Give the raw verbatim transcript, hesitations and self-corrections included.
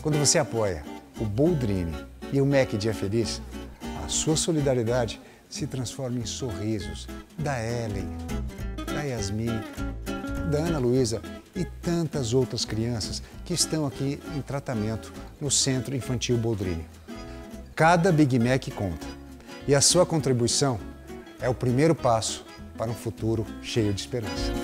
Quando você apoia o Boldrini e o Mac Dia Feliz, a sua solidariedade se transforma em sorrisos da Ellen, da Yasmin, da Ana Luísa e tantas outras crianças que estão aqui em tratamento no Centro Infantil Boldrini. Cada Big Mac conta e a sua contribuição é o primeiro passo para um futuro cheio de esperança.